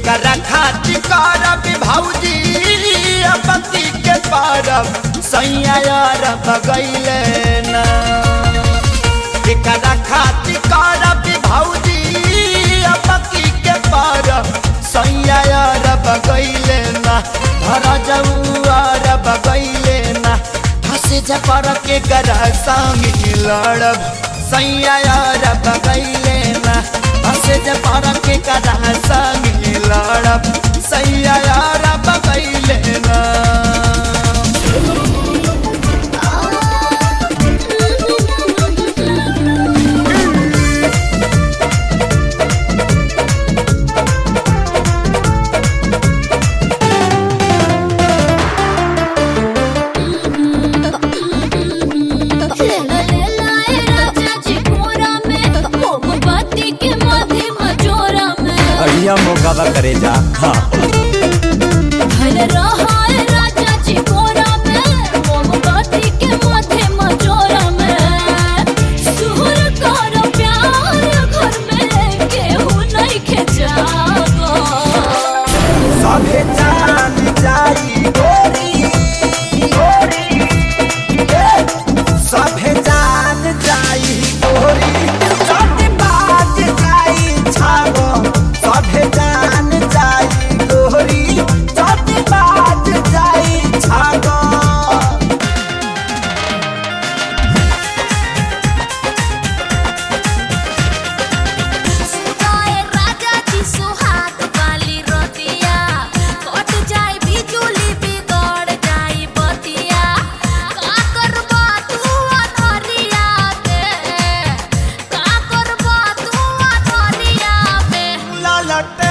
केकरा खातिर करब भौजी पति के परब सैया यार बगैले ना केकरा खातिर करब भौजी पति के परब सैया यार बगैले ना धर जऊआर बगैले ना फंसे जपर के गरा संग लड़ब सैया यार बगैले ना फंसे जपर के गरा संग लड़ब सैया यार बगैले ना मोकाबा करे जा हाँ राजा जी कोरा में मोमबत्ती के माथे मजोरा में सुर कर प्यार घर में केहू नहीं के जागो सभे जान जाई गोरी गोरी सभे जान जाई गोरी सभे बाज जाई छागो सभे जान जाई गोरी सभे बाज जाई छागो सुनाए राजा जी सुहाग वाली रोटिया कट जाए बिजुली बिगड़ जाए बतिया का करबा तू अनहरिया में का करबा तू अनहरिया में ललटे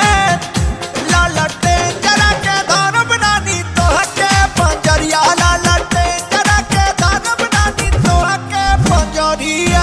जरा के धरब नानी तोहके पंजरिया ललटे जरा के धरब नानी तोहके पंजरिया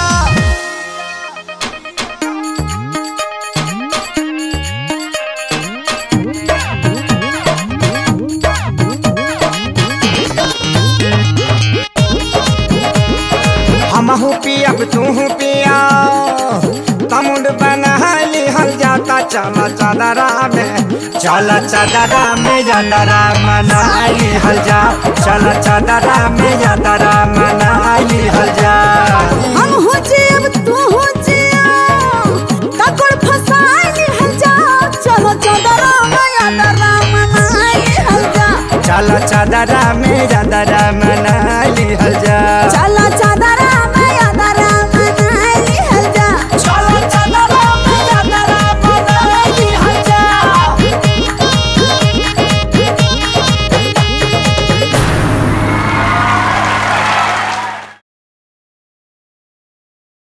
हमहू पियब तूहू पिया तमुंड बना लिहल जाता चला चादरा में चला चादरा में यादरा मना लिहल जा चला चादरा में यादरा मना लिहल जा हम हो जेब तू हो जिया तकोड़ फसाई लिहल जा चलो चादरा में यादरा मनाई लिहल जा चला चादरा में यादरा मना लिहल जा